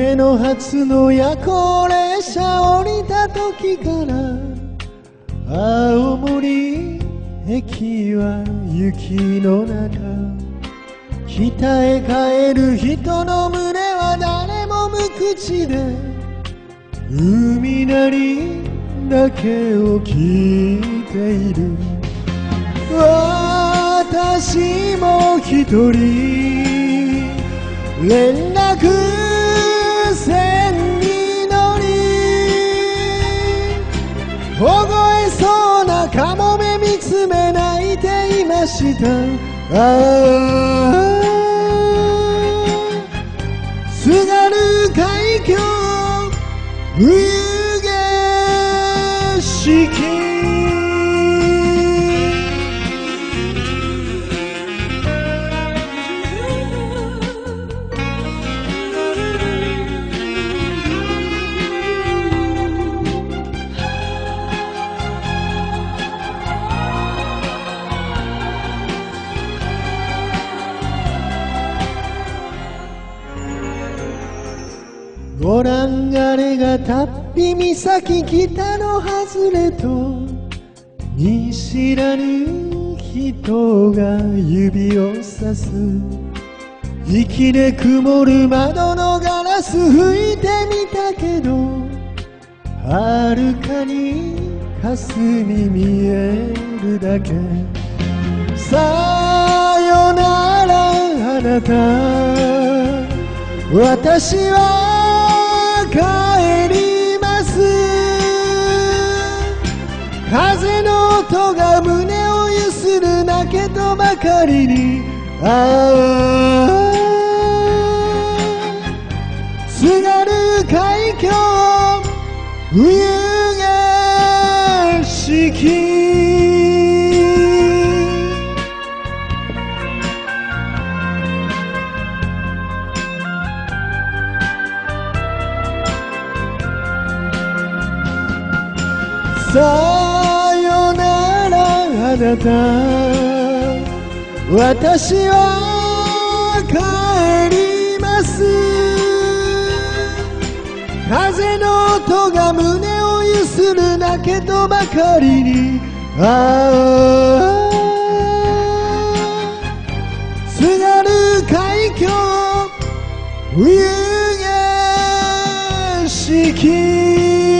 生の初の夜行列車降りた時から青森駅は雪の中、北へ帰る人の胸は誰も無口で海鳴りだけを聞いている。私も一人連絡船に乗り、凍えそうなカモメ見つめ泣いていました。津軽海峡冬景色、ご覧あれがたっぴ岬、北の外れと見知らぬ人が指をさす。息で曇る窓のガラス拭いてみたけど、遥かに霞見えるだけ。さよならあなた、私は帰ります。風の音が胸をゆする泣けとばかりに、津軽海峡冬景色。さよならあなた、私は帰ります。風の音が胸をゆする泣けとばかりに、津軽海峡冬景色。